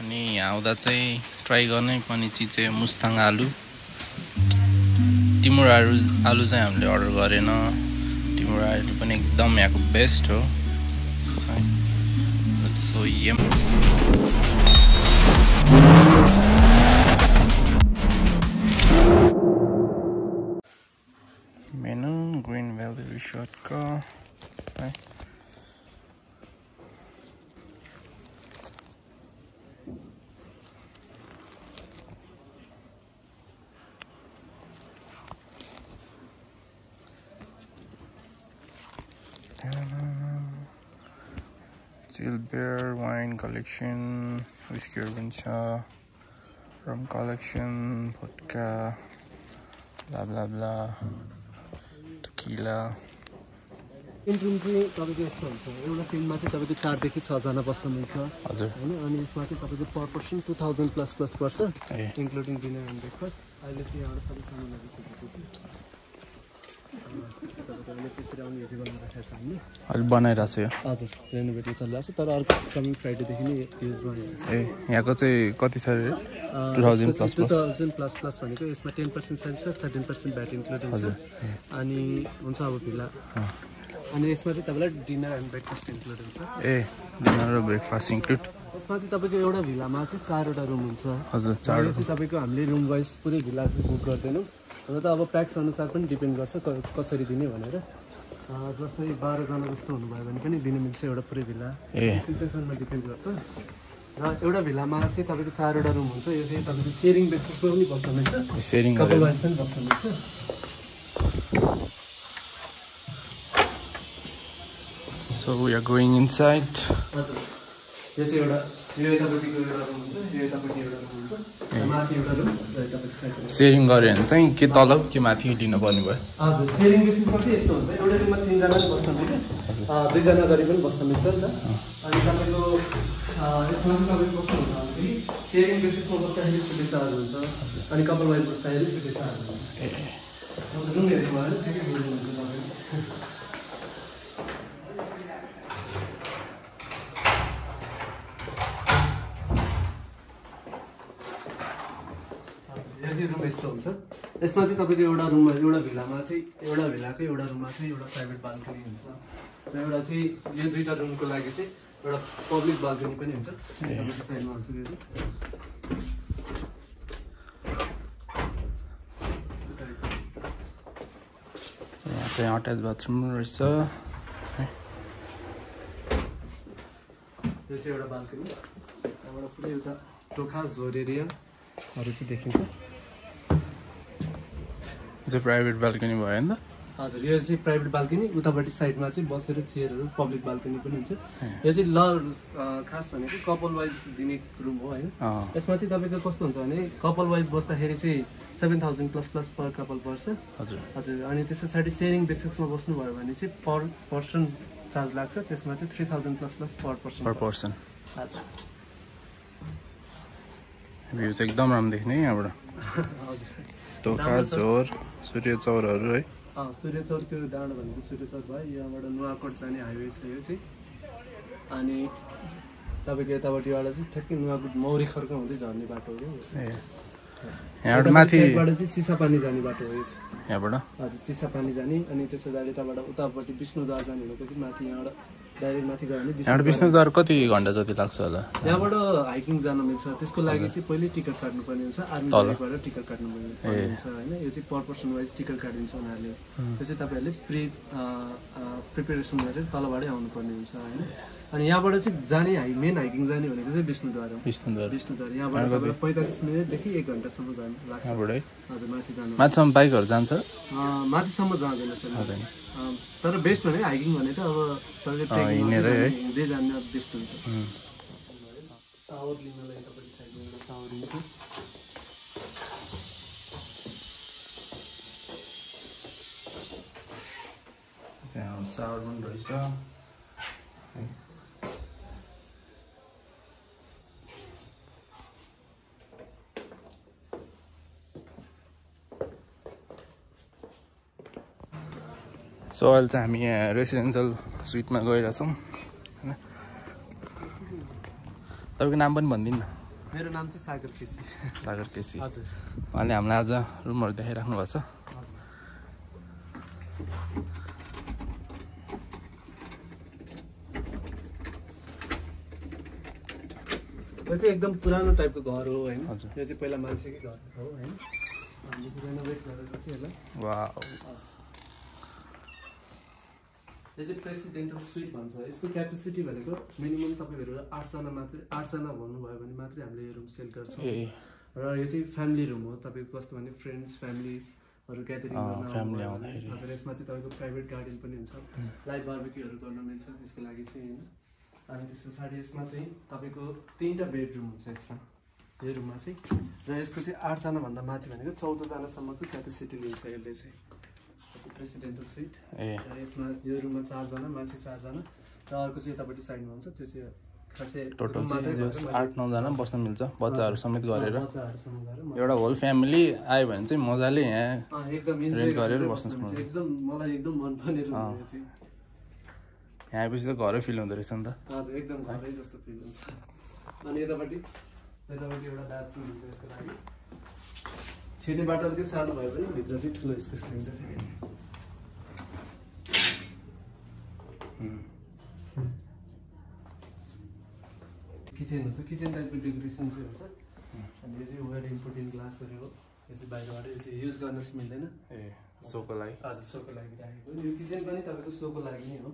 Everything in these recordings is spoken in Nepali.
अनि यहाँ आउँदा चाहिँ ट्राई गर्नै पर्ने चिज चाहिँ मुस्ताङ आलु टिमुर आलु चाहिँ हामीले अर्डर गरेन टिमुर आलु पनि एकदम यहाँको बेस्ट हो सो यम मेनु ग्रीन भ्याली रिसोर्टको है Chill beer, wine collection, whiskey urbancha, rum collection, vodka, blah blah blah, tequila. इन्ट्रुड चाहिँ तपाईको यस्तो हुन्छ एउटा फिल्ममा चाहिँ तपाईको 4 देखि 6 जना बस्न मिल्छ हजुर हैन अनि यसमा चाहिँ तपाईको पर पर्सन 2000 प्लस पर्छ इन्क्लुडिङ डिनर एन्ड ब्रेकफास्ट अहिले चाहिँ यहाँ सबै सामानहरु अहिले बनाइराछ यो हजुर रेनोभेट चलिरहेछ तर अर्को कमिङ फ्राइडे देखि नै युजमा हुन्छ ए यहाँको चाहिँ कति छ रे 2000 प्लस भनेको यसमा 10% सर्भिस 13% भ्याट इन्क्लुडेड हुन्छ अनि हुन्छ अब भिला अनि यसमा चाहिँ तपाईलाई डिनर एन्ड ब्रेकफास्ट इन्क्लुड हुन्छ ए डिनर र ब्रेकफास्ट इन्क्लुड यसमा चाहिँ तपाईको एउटा भिलामा चाहिँ 4 वटा रुम हुन्छ हजुर 4 चाहिँ तपाईको हामीले रुम वाइज पुरै भिला चाहिँ बुक गर्दैनौँ र त अब प्याक्स अनुसार पनि डिपेन्ड गर्छ कसरी दिने भनेर जस्तै 12 जना जस्तो हुनुभयो भने पनि दिन मिल्छ एउटा पुरै भिला सिचुएसनमा डिपेन्ड गर्छ र एउटा भिलामा चाहिँ तपाईको 4 वटा रुम हुन्छ यो चाहिँ तपाईको शेयरिङ बेसिसमा पनि बस्न मिल्छ शेयरिङ कपल वाइज पनि बस्न मिल्छ So we are going inside. हजुर यो चाहिँ एउटा यो यतापट्टिको एउटा रुम हुन्छ यो यतापट्टि एउटा रुम हुन्छ माथि एउटा रुम र यतापट्टि साइड शेयरिङ गर्यो भने चाहिँ के तल के माथि लिनु पर्ने भयो हजुर शेयरिङ बेसिसमा चाहिँ यस्तो हुन्छ एउटा रुममा 3 जना पनि बस्न मिल्छ 2 जना गरी पनि बस्न मिल्छ नि त अनि तपाईको यसमा चाहिँ तपाईको कस्तो हुन्छ भने शेयरिङ बेसिसमा बस्दाखेरि छुट्टै चार्ज हुन्छ अनि कपल वाइज बस्दाखेरि छुट्टै चार्ज हुन्छ हजुर रुम हेर्नु भयो भने ठिकै बुझ्नुहुन्छ तपाईले रुम यस्तो हुन्छ यसमा चाहिँ तपाईको एउटा रुममा एउटा भिलामा चाहिँ एउटा भिलाको एउटा रुममा चाहिँ एउटा प्राइभेट बाल्कनी हुन्छ र एउटा चाहिँ यो दुईटा रुमको लागि चाहिँ एउटा पब्लिक बाल्कनी पनि हुन्छ तपाईको साइडमा हुन्छ त्यो यहाँ चाहिँ अट्याच बाथरुम रहेछ यो चाहिँ एउटा बाल्कनी त्यहाँबाट पुरै एउटा टोखा झोर एरियाहरू चाहिँ देखिन्छ चाहिँ प्राइभेट बाल्कनी भयो नि त हजुर यो चाहिँ प्राइभेट बाल्कनी उतापट्टि साइडमा चाहिँ बसेर चेयरहरू पब्लिक बाल्कनी पनि हुन्छ यो चाहिँ खास भनेको कपल वाइज दिने रुम हो हैन यसमा चाहिँ तपाईको कस्तो हुन्छ भने कपल वाइज बस्दाखेरि चाहिँ 7000 प्लस पर कपल पर्छ हजुर हजुर अनि त्यस पछाडि शेयरिङ बेसिसमा बस्नु भयो भने चाहिँ पर पर्सन चार्ज लाग्छ त्यसमा चाहिँ 3000 प्लस पर पर्सन हजुर भ्यू चाहिँ एकदम राम्रो देख्ने यहाँबाट हजुर टोखा झोर सूर्य चौरहरू है सूर्य चौर त्यो डाँडो भनेको सूर्य चौर भयो यहाँबाट नुवाकोट जाने हाइवे छ यो चाहिँ अनि तपाईको यतापट्टिबाट चाहिँ ठ्याक्कै नुवाकोट मौरी खर्क हुँदै झर्ने बाटो हो यहाँबाट माथि चाहिँ चिसापानी जाने बाटो हो यो यहाँबाट हजुर चिसापानी जाने अनि त्यसो गरी यताबाट उतापट्टि विष्णुद्वार जाने भनेको चाहिँ माथि यहाँबाट डाइरेक्ट माथि गयो भने विष्णुद्वार कति घन्टा जति लाग्छ होला यहाँबाट हाइकिङ जान मिल्छ त्यसको लागि चाहिँ पहिले टिकट काट्नुपर्ने हुन्छ आर्मीबाट टिकट काट्नुपर्ने हुन्छ हैन यो चाहिँ पर पर्सन वाइज टिकट काटिन्छ उनीहरूले त्यो चाहिँ तपाईहरुले प्रिपरेसन गरेर तलबाटै आउनुपर्ने हुन्छ हैन अनि यहाँबाट चाहिँ जाने मेन हाइकिङ जाने भनेको चाहिँ विष्णुद्वार हो विष्णुद्वार यहाँबाट 45 मिनेटदेखि 1 घण्टासम्म जानु लाग्छ हजुर माथि जानु माथिसम्म बाइकहरु जान्छ माथिसम्म जाँदैन सर तर बेस्ट भने हाइकिङ भने त अब तपाईले ट्रेकिङ हिँड्दै जाने बेस्ट हुन्छ सावर लिनलाई तपाईले साइडमा एउटा सावर लिन्छ सावर पनि रहेछ सो अहिले चाहिँ हामी यहाँ रेसिडेन्सियल सुइटमा गइरहेछौँ हैन तपाईको नाम पनि भनिदिनु न मेरो नाम चाहिँ सागर केसी। सागर केसी। हजुर। उहाँले हामीलाई आज रुमहरू देखाइराख्नु भएको छ। यो चाहिँ एकदम पुरानो टाइपको घर हो हैन। हजुर। यो चाहिँ पहिला मान्छेकै घर हो हैन। हामीले रेनोभेट गरेर चाहिँ यसलाई। वाउ। यो चाहिँ प्रेसिडेन्टल सुइट भन्छ। यसको क्यापेसिटी भनेको मिनिमम तपाईहरु 8 जना मात्रै 8 जना भन्नुभयो भने मात्रै हामीले यो रुम सेल गर्छौँ। र यो चाहिँ फ्यामिली रुम हो। तपाईको कस्तो भने फ्रेन्ड्स फ्यामिलीहरु ग्यादरिङ गर्न फ्यामिली आउँदाखेरि हजुर यसमा चाहिँ तपाईको प्राइभेट गार्डन पनि हुन्छ। लाइभ बारबेक्यूहरु गर्न मिल्छ यसको लागि चाहिँ हैन। अनि त्यसपछि यसमा चाहिँ तपाईको 3टा बेडरुम हुन्छ यसमा। यो रुममा चाहिँ र यसको चाहिँ 8 जना भन्दा माथि भनेको 14 जना सम्मको क्यापेसिटी लिन्छ यसले चाहिँ। Presidential suite. र यसमा यो रुममा 4 जना माथि 4 जना र अर्को चाहिँ यतापट्टि साइडमा हुन्छ त्यो चाहिँ खासै टोटल चाहिँ 8-9 जना बस्न मिल्छ बच्चाहरु समेत गरेर। बच्चाहरुसँग गरेर एउटा होल फ्यामिली आयो भने चाहिँ मजाले यहाँ एकदम इन्जोय गरेर बस्न सक्नुहुन्छ। एकदम मलाई एकदम मन पर्ने रुम हो यो चाहिँ। यहाँ आएपछि त घरै फिल हुँदो रहेछ नि त। हजुर एकदम घरै जस्तो फिल हुन्छ। अनि यतापट्टि एउटा बाथरुम हुन्छ यसको लागि। छिर्ने बाटो अलिकति सानो भए पनि भित्र चाहिँ ठुलो स्पेस लिन्छ फेरि। किचन हुन्छ। किचन टाइपको डेकोरेसन चाहिँ हुन्छ। अनि यो चाहिँ वेयर इम्पोर्टेन्ट ग्लासहरू हो। यो चाहिँ बाहिरबाट यो चाहिँ युज गर्न चाहिँ मिल्दैन। सोको लागि। हजुर सोको लागि राखेको। यो किचन पनि तपाईको सोको लागि नै हो।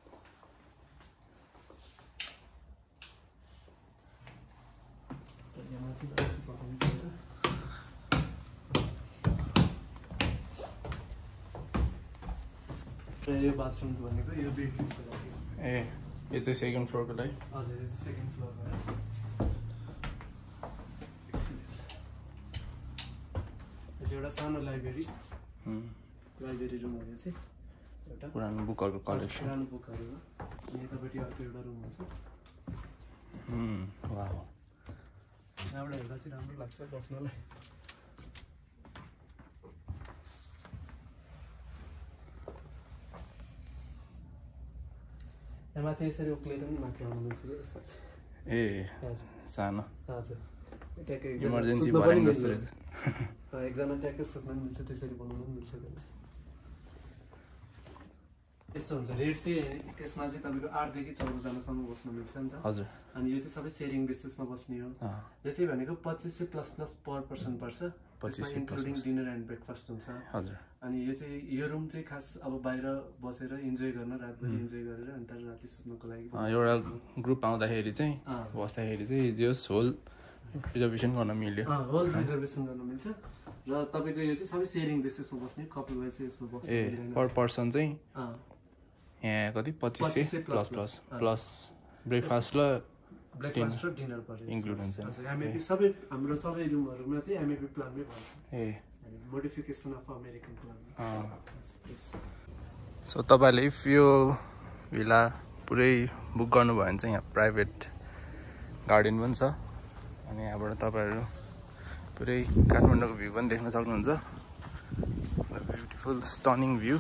यो बाथरुम भनेको यो बेडरुमको लागि। यो चाहिँ सेकेन्ड फ्लोरको लागि। हजुर यो चाहिँ सेकेन्ड फ्लोरमा। यो चाहिँ एउटा सानो लाइब्रेरी रुम हो यो चाहिँ। एउटा पुरानो बुकहरुको कलेक्सन। पुरानो बुकहरु हो। अनि यतापट्टि अर्को एउटा रुम हुन्छ। वाउ। यहाँबाट हेर्दा चाहिँ राम्रो लाग्छ बस्नलाई। यहाँ माथि यसरी उक्लेर पनि माथि आउनु मिल्छ कि यसमा चाहिँ। सानो। हजुर ट्याक्कै इमर्जेन्सी भर्याङ जस्तो रहेछ। एकजना ट्याक्कै सुत्न पनि मिल्छ त्यसरी बनाउनु पनि मिल्छ। यस्तो हुन्छ। रेट चाहिँ यसमा चाहिँ तपाईको 8 देखि 14 जनासम्म बस्न मिल्छ नि त। हजुर। अनि यो चाहिँ सबै शेयरिङ बेसिसमा बस्ने हो। यो चाहिँ भनेको 2500 प्लस पर पर्सन पर्छ। 2500 इन्क्लुडिङ डिनर एन्ड ब्रेकफास्ट हुन्छ। हजुर। अनि यो चाहिँ यो रुम चाहिँ खास अब बाहिर बसेर इन्जोय गर्न रातभरि इन्जोय गरेर अनि तर राति सुत्नको लागि एउटा ग्रुप आउँदाखेरि चाहिँ बस्दाखेरि चाहिँ जस होल रिजर्भेसन गर्न मिल्यो। होल रिजर्भेसन गर्न मिल्छ। र तपाईको यो चाहिँ सबै शेयरिङ बेसिसमा बस्ने कपल वाइज चाहिँ यसमा बस्नु। पर पर्सन चाहिँ यहाँ कति 2500 प्लस ब्रेकफास्ट र डिनर पर्यो इन्क्लुड हुन्छ। एमएपी सबै हाम्रो सबै रुमहरुमा चाहिँ एमएपी प्लानमै पर्छ। Modification of American plan. So तपाईले इफ यो भिला पुरै बुक गर्नुभयो भने चाहिँ यहाँ प्राइभेट गार्डन पनि छ। अनि यहाँबाट तपाईहरु पुरै काठमाडौँको भ्यू पनि देख्न सक्नुहुन्छ। Beautiful stunning view.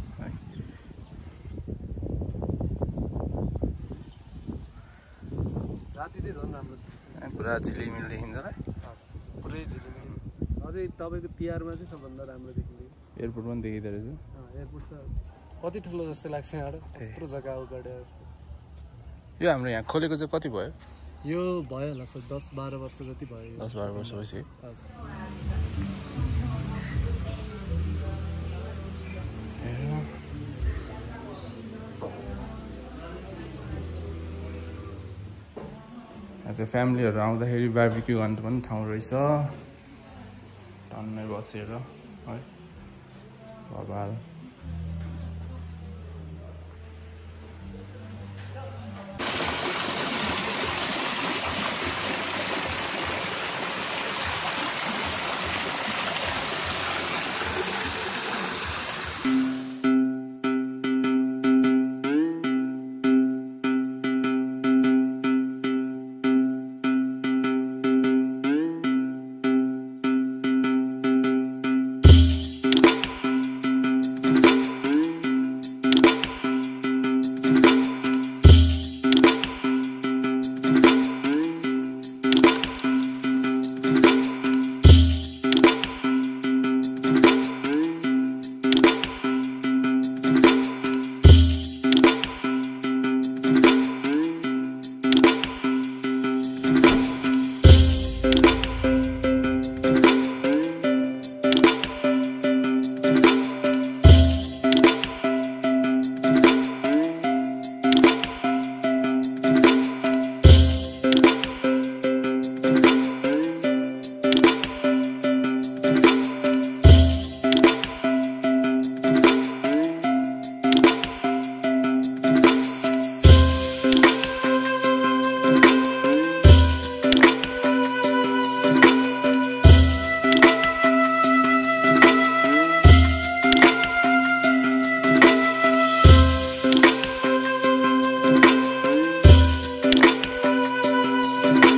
राति चाहिँ झन् राम्रो देख्छ। पुरा झिलिमिल देखिन्छ है। पुरै झिलिमिल। अझै तपाईको तिहारमा चाहिँ सबभन्दा राम्रो देखिन्छ। एयरपोर्ट पनि देखिँदो रहेछ। एयरपोर्ट त कति ठुलो जस्तो लाग्छ यहाँबाट। त्यत्रो जग्गा उगाडे जस्तो। यो हाम्रो यहाँ खोलेको चाहिँ कति भयो? यो भयो होला सर 10-12 वर्ष जति भयो। 10-12 वर्ष भइसक्यो। हजुर। आज फ्यामिलीहरु आउँदाखेरि बारबेक्यू गर्न पनि ठाउँ रहेछ। टन्नै बसेर है बबाल। है